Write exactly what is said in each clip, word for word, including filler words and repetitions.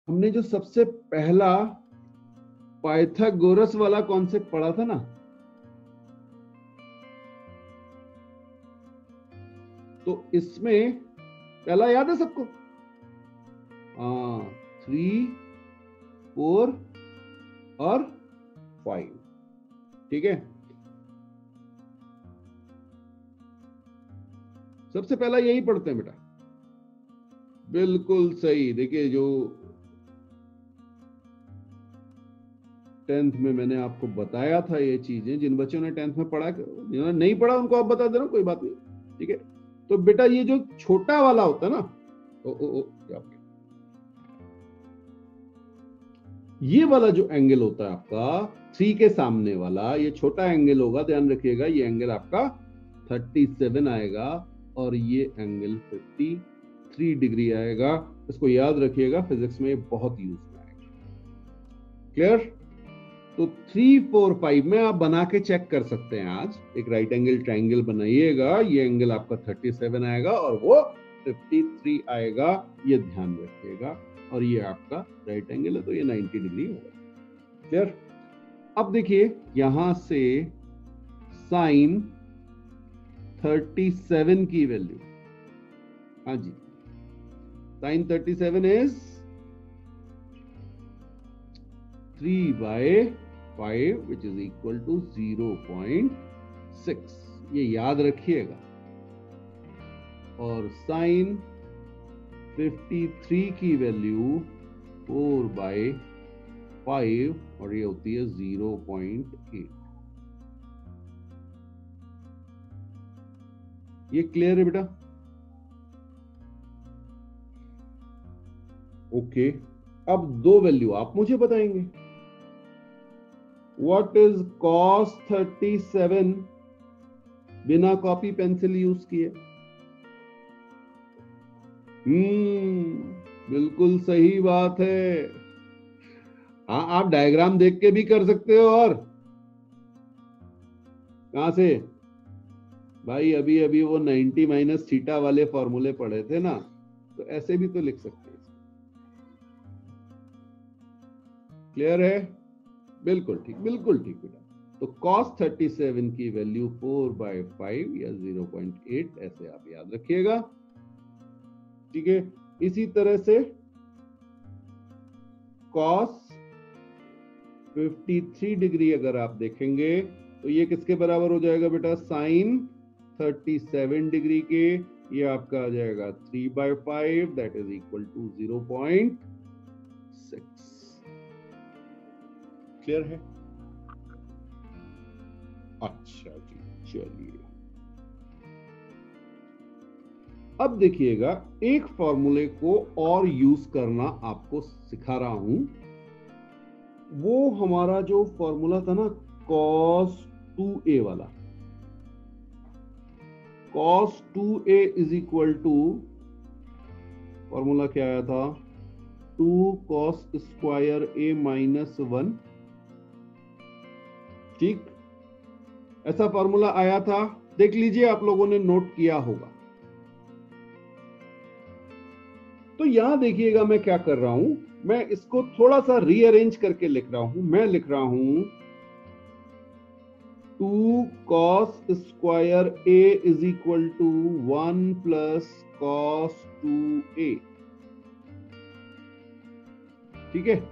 हमने जो सबसे पहला पाइथागोरस वाला कॉन्सेप्ट पढ़ा था ना, तो इसमें पहला याद है सबको? हाँ, थ्री, फोर और फाइव। ठीक है, सबसे पहला यही पढ़ते हैं बेटा। बिल्कुल सही। देखिए, जो टेंथ में मैंने आपको बताया था ये चीजें, जिन बच्चों ने टेंथ में पढ़ा, जिन्होंने नहीं पढ़ा उनको आप बता दे रहा हूं, कोई बात नहीं। ठीक है, तो बेटा ये जो छोटा वाला होता है ना, ओ, ओ, ओ, ये वाला जो एंगल होता है आपका थ्री के सामने वाला, ये छोटा एंगल होगा, ध्यान रखिएगा। ये एंगल आपका थर्टी सेवन आएगा और ये एंगल फिफ्टी थ्री डिग्री आएगा। इसको याद रखिएगा, फिजिक्स में बहुत यूज में आएगा। क्लियर? तो थ्री फोर फाइव में आप बना के चेक कर सकते हैं। आज एक राइट एंगल ट्राइंगल बनाइएगा, ये एंगल आपका थर्टी सेवन आएगा और वो फिफ्टी थ्री आएगा, ये ध्यान रखिएगा। और ये आपका राइट एंगल है तो ये नाइंटी डिग्री होगा। क्लियर? अब देखिए यहां से साइन थर्टी सेवन की वैल्यू, हाँ जी, sine thirty seven is three by five which is equal to zero point six, ये याद रखिएगा। और साइन फिफ्टी थ्री की वैल्यू फोर बाय फाइव और ये होती है जीरो पॉइंट एट। ये क्लियर है बेटा? ओके, अब दो वैल्यू आप मुझे बताएंगे। What is cos thirty seven बिना कॉपी पेंसिल यूज किए? हम्म बिल्कुल सही बात है। हाँ, आप डायग्राम देख के भी कर सकते हो। और कहां से भाई? अभी अभी वो नाइंटी माइनस थीटा वाले फॉर्मूले पढ़े थे ना, तो ऐसे भी तो लिख सकते हैं। क्लियर है? बिल्कुल ठीक, बिल्कुल ठीक बेटा। तो cos थर्टी सेवन की वैल्यू फोर बाय फाइव या जीरो पॉइंट एट, ऐसे आप याद रखिएगा। ठीक है, इसी तरह से cos फिफ्टी थ्री डिग्री अगर आप देखेंगे तो ये किसके बराबर हो जाएगा बेटा? साइन थर्टी सेवन डिग्री के। ये आपका आ जाएगा three by five, that is equal to zero point six. Clear है? अच्छा जी, चलिए अब देखिएगा, एक फॉर्मूले को और यूज करना आपको सिखा रहा हूं। वो हमारा जो फॉर्मूला था ना, cos टू ए वाला, cos two A is equal to, formula क्या आया था? Two cos square A minus one. ठीक, ऐसा फॉर्मूला आया था, देख लीजिए, आप लोगों ने नोट किया होगा। तो यहां देखिएगा मैं क्या कर रहा हूं, मैं इसको थोड़ा सा रीअरेंज करके लिख रहा हूं। मैं लिख रहा हूं two cos square A is equal to one plus cos two A. ठीक है,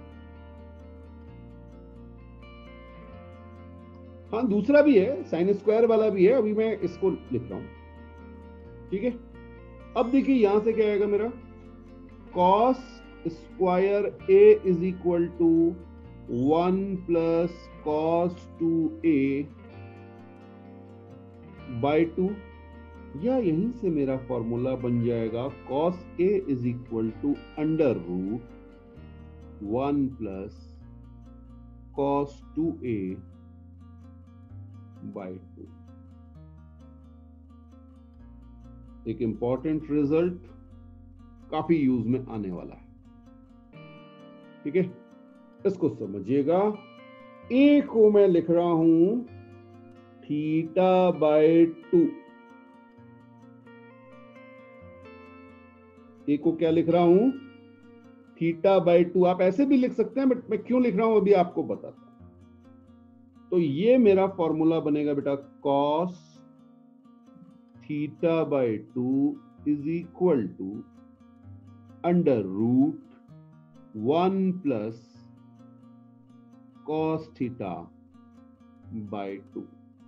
हाँ दूसरा भी है, साइन स्क्वायर वाला भी है, अभी मैं इसको लिख रहा हूं। ठीक है, अब देखिए यहां से क्या आएगा मेरा? Cos square A is equal to one plus cos two A by two, या यहीं से मेरा फॉर्मूला बन जाएगा cos A is equal to under root one plus cos two A by two. एक इंपॉर्टेंट रिजल्ट काफी यूज में आने वाला है। ठीक है, इसको समझिएगा। ए को मैं लिख रहा हूं थीटा बाय टू। ए को क्या लिख रहा हूं? थीटा बाई टू, आप ऐसे भी लिख सकते हैं, बट मैं क्यों लिख रहा हूं अभी आपको बताता हूं। तो ये मेरा फॉर्मूला बनेगा बेटा, cos theta by two is equal to under root one plus cos theta by two.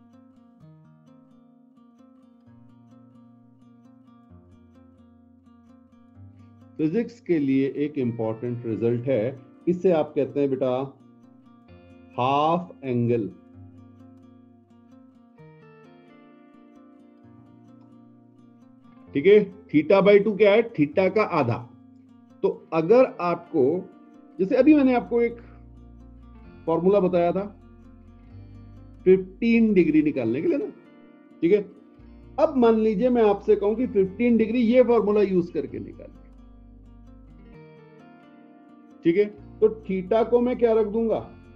Physics के लिए एक इंपॉर्टेंट रिजल्ट है, इसे आप कहते हैं बेटा हाफ एंगल। ठीक है, थीटा बाई टू क्या है, थीटा का आधा। तो अगर आपको, जैसे अभी मैंने आपको एक फॉर्मूला बताया था फिफ्टीन डिग्री निकालने के लिए ना, ठीक है। अब मान लीजिए मैं आपसे कहूं कि फिफ्टीन डिग्री ये फॉर्मूला यूज करके निकालिए, ठीक है। तो थीटा को मैं क्या रख दूंगा,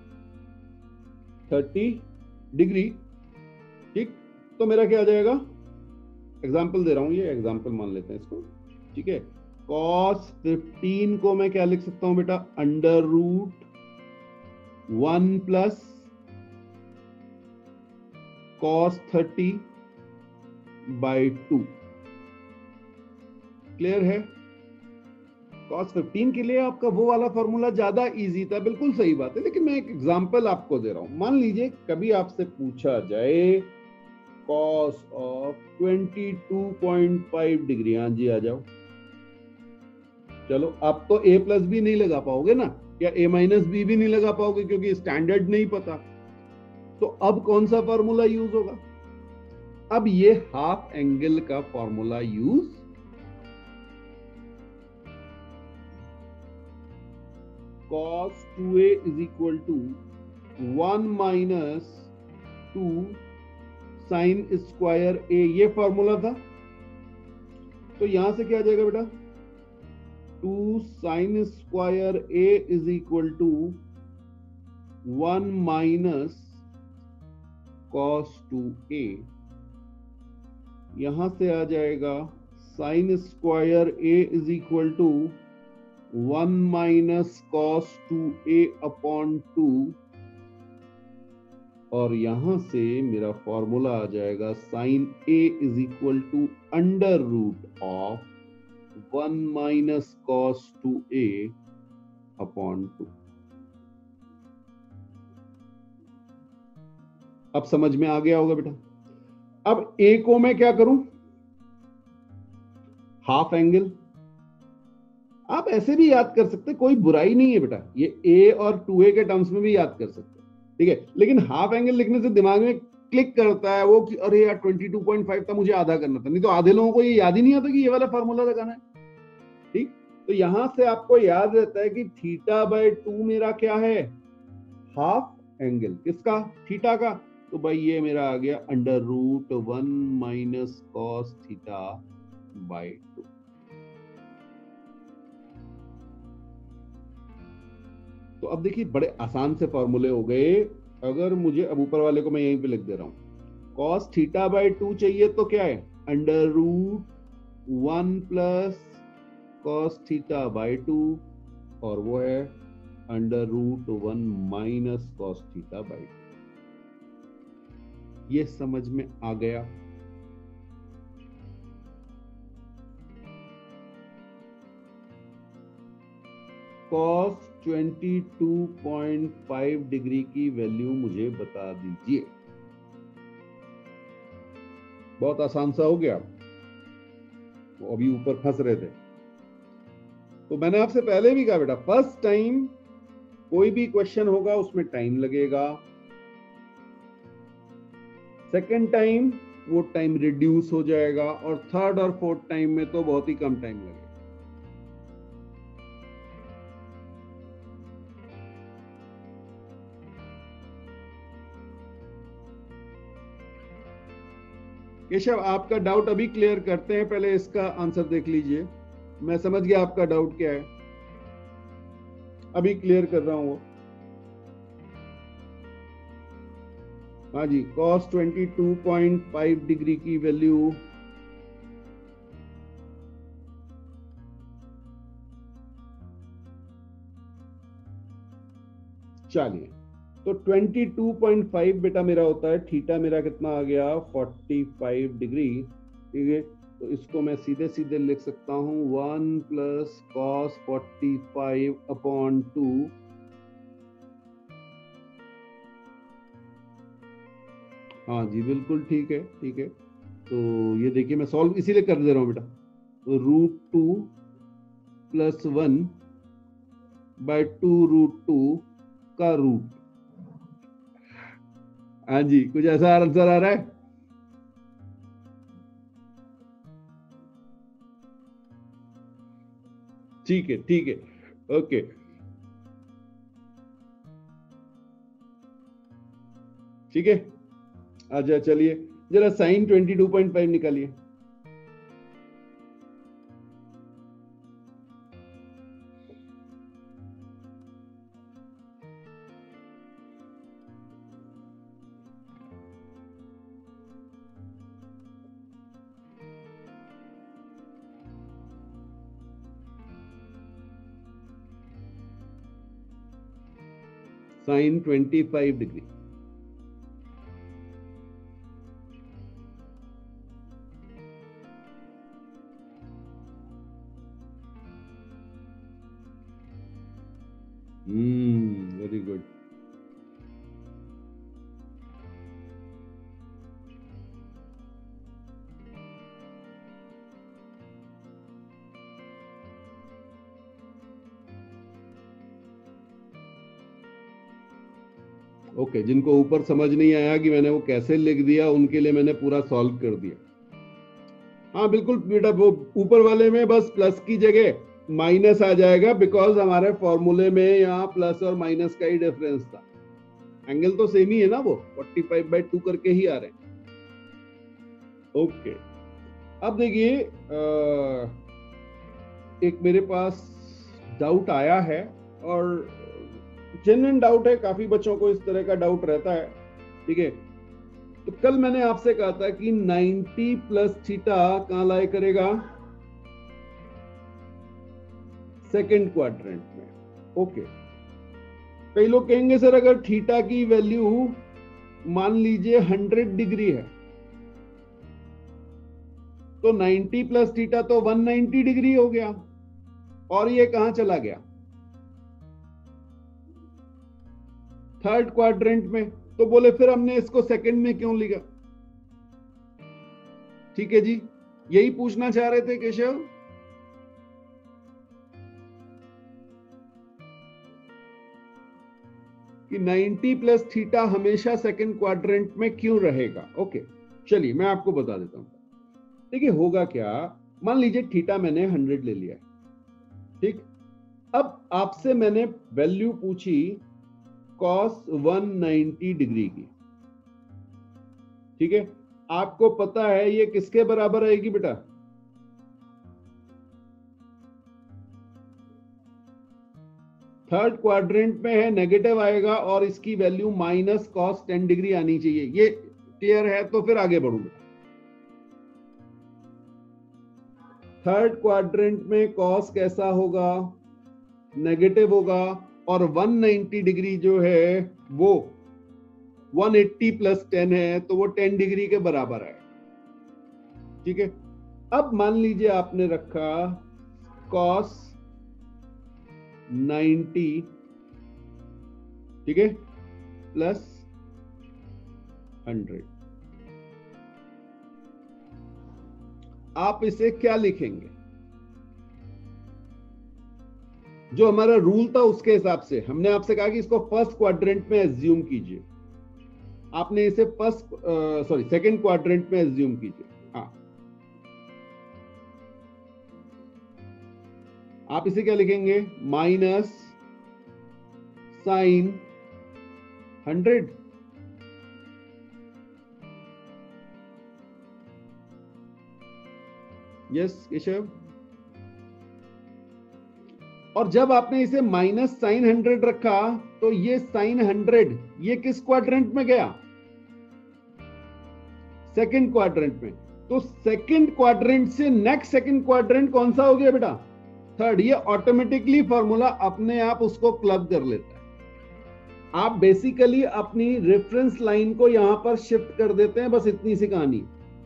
थर्टी डिग्री, ठीक। तो मेरा क्या आ जाएगा, एग्जाम्पल दे रहा हूं, ये एग्जाम्पल मान लेते हैं इसको, ठीक है। कॉस फिफ्टीन को मैं क्या लिख सकता हूं बेटा, under root one plus cos thirty by two. Clear है। कॉस फिफ्टीन के लिए आपका वो वाला फॉर्मूला ज्यादा इजी था, बिल्कुल सही बात है, लेकिन मैं एक एग्जांपल आपको दे रहा हूं। मान लीजिए कभी आपसे पूछा जाए cos of twenty two point five degree, हाँ जी आ जाओ। चलो आप तो ए प्लस बी नहीं लगा पाओगे ना, या ए माइनस बी भी नहीं लगा पाओगे क्योंकि स्टैंडर्ड नहीं पता। तो अब कौन सा फॉर्मूला यूज होगा, अब ये हाफ एंगल का formula use, cos two A is equal to one minus two sin square a, ये फॉर्मूला था। तो यहां से क्या आ जाएगा बेटा, two sin square a is equal to one minus cos two A. यहां से आ जाएगा sin square a is equal to one minus cos two A upon two, और यहां से मेरा फॉर्मूला आ जाएगा sine A is equal to under root of one minus cos two A upon two. अब समझ में आ गया होगा बेटा। अब ए को मैं क्या करूं, हाफ एंगल। आप ऐसे भी याद कर सकते, कोई बुराई नहीं है बेटा, ये ए और टू ए के टर्म्स में भी याद कर सकते हैं, ठीक है। लेकिन हाफ एंगल लिखने से दिमाग में क्लिक करता है वो कि अरे यार ट्वेंटी टू पॉइंट फाइव था, मुझे आधा करना था। नहीं तो आधे लोगों को ये याद ही नहीं आता कि ये वाला फॉर्मूला लगाना है, ठीक। तो यहां से आपको याद रहता है कि थीटा बाय टू मेरा क्या है, हाफ एंगल। किसका, थीटा का। तो भाई ये मेरा आ गया under root one minus cos theta by two. तो अब देखिए बड़े आसान से फॉर्मूले हो गए। अगर मुझे, अब ऊपर वाले को मैं यहीं पे लिख दे रहा हूं, कॉस थीटा बाय टू चाहिए तो क्या है, under root one plus cos theta by two, और वो है under root one minus cos theta by two. ये समझ में आ गया। Cos twenty two point five degree की वैल्यू मुझे बता दीजिए। बहुत आसान सा हो गया, वो अभी ऊपर फंस रहे थे। तो मैंने आपसे पहले भी कहा बेटा, फर्स्ट टाइम कोई भी क्वेश्चन होगा उसमें टाइम लगेगा, सेकेंड टाइम वो टाइम रिड्यूस हो जाएगा, और थर्ड और फोर्थ टाइम में तो बहुत ही कम टाइम लगेगा। केशव, आपका डाउट अभी क्लियर करते हैं, पहले इसका आंसर देख लीजिए। मैं समझ गया आपका डाउट क्या है, अभी क्लियर कर रहा हूं। हाँ जी, cos twenty two point five degree की वैल्यू चलिए, तो बाईस पॉइंट पाँच बेटा मेरा होता है, थीटा मेरा कितना आ गया पैंतालीस डिग्री। ठीक है, तो इसको मैं सीधे सीधे लिख सकता हूं one plus cos forty five upon two. हाँ जी बिल्कुल ठीक है, ठीक है। तो ये देखिए मैं सॉल्व इसीलिए कर दे रहा हूं बेटा, तो root two plus one by two root two का रूट। हाँ जी, कुछ ऐसा आंसर आ रहा है? ठीक है, ठीक है, ओके। ठीक है, अच्छा चलिए जरा साइन बाईस पॉइंट पाँच निकालिए। साइन पच्चीस डिग्री। Hmm, very good. ओके, जिनको ऊपर समझ नहीं आया कि मैंने वो कैसे लिख दिया, उनके लिए मैंने पूरा सॉल्व कर दिया। हाँ बिल्कुल बेटा, वो ऊपर वाले में बस प्लस की जगह माइनस आ जाएगा, बिकॉज हमारे फॉर्मूले में यहाँ प्लस और माइनस का ही डिफरेंस था। एंगल तो सेम ही है ना, वो पैंतालीस बाय टू करके ही आ रहे हैं। ओके, अब देखिए एक मेरे पास डाउट आया है, और जेन्युइन डाउट है, काफी बच्चों को इस तरह का डाउट रहता है। ठीक है, तो कल मैंने आपसे कहा था कि नब्बे प्लस थीटा कहां लाए करेगा? सेकंड क्वाड्रेंट में। ओके, कई लोग कहेंगे सर अगर थीटा की वैल्यू मान लीजिए सौ डिग्री है, तो नब्बे प्लस थीटा तो एक सौ नब्बे डिग्री हो गया, और ये कहां चला गया? थर्ड क्वाड्रेंट में। तो बोले फिर हमने इसको सेकंड में क्यों लिखा? ठीक है जी, यही पूछना चाह रहे थे केशव? कि नब्बे प्लस थीटा हमेशा सेकंड क्वाड्रेंट में क्यों रहेगा? ओके, चलिए मैं आपको बता देता हूं। देखिए होगा क्या, मान लीजिए थीटा मैंने सौ ले लिया, ठीक। अब आपसे मैंने वैल्यू पूछी कॉस एक सौ नब्बे डिग्री की। ठीक है, आपको पता है ये किसके बराबर आएगी बेटा? थर्ड क्वाड्रेंट में है, नेगेटिव आएगा, और इसकी value minus cos ten degree आनी चाहिए। ये क्लियर है? तो फिर आगे बढ़ूंगा। थर्ड क्वाड्रेंट में कॉस कैसा होगा? नेगेटिव होगा, और एक सौ नब्बे डिग्री जो है वो एक सौ अस्सी प्लस टेन है, तो वो टेन डिग्री के बराबर है। ठीक है, अब मान लीजिए आपने रखा कॉस नब्बे, ठीक है, प्लस हंड्रेड। आप इसे क्या लिखेंगे? जो हमारा रूल था उसके हिसाब से हमने आपसे कहा कि इसको फर्स्ट क्वाड्रेंट में एज्यूम कीजिए, आपने इसे फर्स्ट सॉरी सेकंड क्वाड्रेंट में एज्यूम कीजिए। हाँ, आप इसे क्या लिखेंगे? Minus sine hundred. Yes Keshav. और जब आपने इसे माइनस साइन हंड्रेड रखा, तो ये साइन हंड्रेड ये किस क्वाड्रेंट में गया? सेकंड क्वाड्रेंट में। तो सेकंड क्वाड्रेंट से नेक्स्ट सेकंड क्वाड्रेंट कौन सा हो गया बेटा? थर्ड। ये ऑटोमेटिकली फॉर्मूला अपने आप उसको क्लब कर लेता है। आप बेसिकली अपनी रेफरेंस लाइन को यहां पर शिफ्ट कर देते हैं, बस इतनी सी कहानी।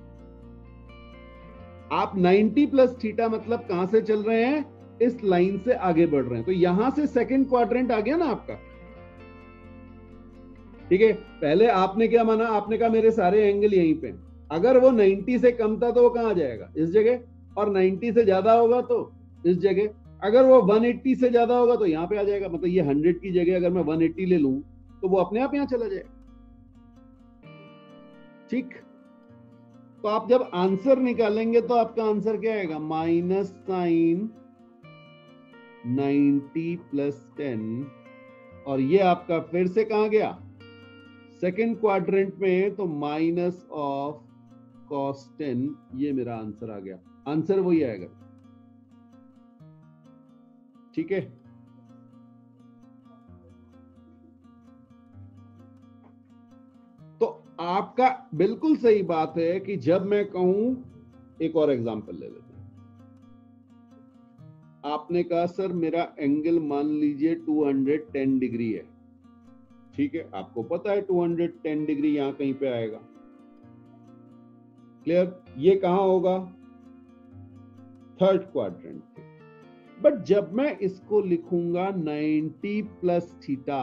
आप नाइंटी प्लस थीटा मतलब कहां से चल रहे हैं, इस लाइन से आगे बढ़ रहे हैं, तो यहां से सेकंड क्वाड्रेंट आ गया ना आपका। ठीक है, पहले आपने क्या माना, आपने कहा मेरे सारे एंगल यहीं पे, अगर वो नाइंटी से कम था तो वो कहां जाएगा, इस जगह, और नाइंटी से ज्यादा होगा तो इस जगह, अगर वो वन एट्टी से ज्यादा होगा तो यहां पे आ जाएगा। मतलब ये हंड्रेड की जगह अगर मैं वन एट्टी ले लूं तो वो अपने आप यहां चला जाएगा। ठीक, तो आप जब आंसर निकालेंगे तो आपका आंसर क्या आएगा, minus sine ninety plus ten, और ये आपका फिर से कहां गया, सेकेंड क्वाड्रेंट में, तो माइनस ऑफ कॉस टेन, ये मेरा आंसर आ गया। आंसर वही आएगा। ठीक है, तो आपका बिल्कुल सही बात है कि जब मैं कहूं, एक और एग्जांपल ले लेते हैं। आपने कहा सर मेरा एंगल मान लीजिए टू हंड्रेड टेन डिग्री है। ठीक है, आपको पता है टू हंड्रेड टेन डिग्री यहां कहीं पे आएगा। क्लियर, ये कहां होगा, थर्ड क्वाड्रेंट पे। बट जब मैं इसको लिखूंगा नाइंटी प्लस थीटा,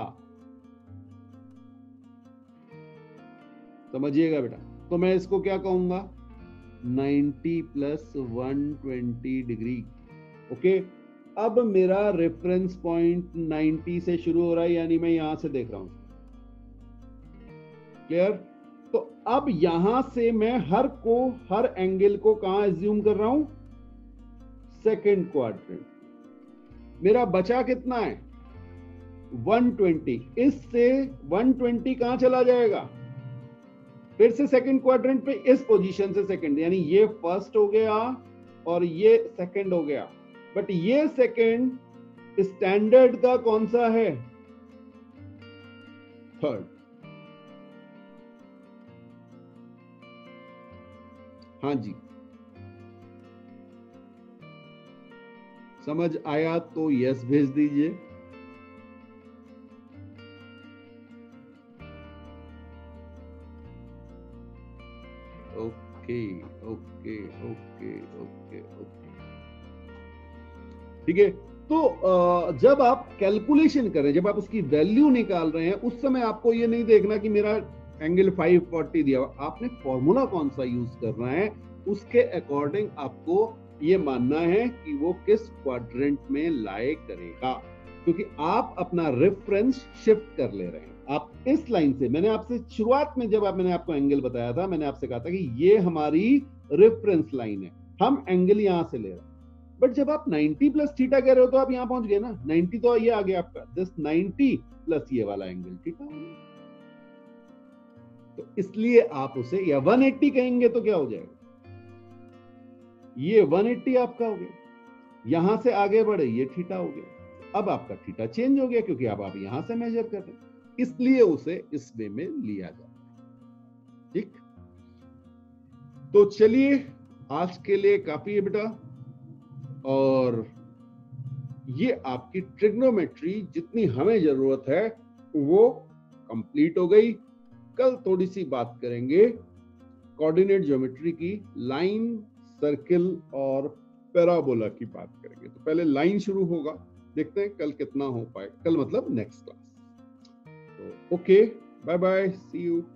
समझिएगा बेटा, तो मैं इसको क्या कहूंगा, ninety plus one twenty degree. Okay, अब मेरा रेफरेंस पॉइंट नाइंटी से शुरू हो रहा है, यानी मैं यहां से देख रहा हूं। क्लियर, तो अब यहां से मैं हर को हर एंगल को कहां एज्यूम कर रहा हूं, सेकेंड क्वाड्रेंट। मेरा बचा कितना है, वन ट्वेंटी, इससे वन ट्वेंटी कहां चला जाएगा, फिर से सेकंड क्वाड्रेंट पे, इस पोजीशन से सेकंड, यानी ये फर्स्ट हो गया और ये सेकंड हो गया। बट ये सेकंड स्टैंडर्ड का कौन सा है, थर्ड। हाँ जी, समझ आया तो यस भेज दीजिए। Okay okay okay okay okay, ठीक है। तो जब आप कैलकुलेशन कर रहे हैं, जब आप उसकी वैल्यू निकाल रहे हैं, उस समय आपको ये नहीं देखना कि मेरा एंगल फाइव फोर्टी दिया हुआ, आपने फॉर्मूला कौन सा यूज करना है, उसके अकॉर्डिंग आपको ये मानना है कि वो किस क्वाड्रेंट में लाए करेगा, क्योंकि आप अपना रेफरेंस शिफ्ट कर ले रहे हैं। आप इस लाइन से, मैंने आपसे शुरुआत में जब आप मैंने आपको एंगल बताया था, मैंने आपसे कहा था कि ये हमारी रेफरेंस लाइन है, हम एंगल यहां से ले रहे हैं। बट जब आप नाइंटी प्लस थीटा कह रहे हो तो आप यहां पहुंच गए ना, नाइंटी तो ये आ गया आपका, दिस नाइंटी प्लस ये वाला एंगल थीटा हो गया। तो इसलिए आप उसे, या वन एट्टी कहेंगे तो क्या हो जाएगा, ये वन एट्टी आपका हो गया, यहां से आगे बढ़े ये थीटा हो गया। अब आपका थीटा चेंज हो गया क्योंकि अब आप यहां से मेजर कर रहे हैं, इसलिए उसे इस वे में लिया जाता है। ठीक, तो चलिए आज के लिए काफी है बेटा, और ये आपकी ट्रिग्नोमेट्री जितनी हमें जरूरत है वो कंप्लीट हो गई। कल थोड़ी सी बात करेंगे कोऑर्डिनेट ज्योमेट्री की, लाइन, सर्किल और पैराबोला की बात करेंगे। तो पहले लाइन शुरू होगा, देखते हैं कल कितना हो पाए, कल मतलब नेक्स्ट क्लास। तो okay, bye bye, see you.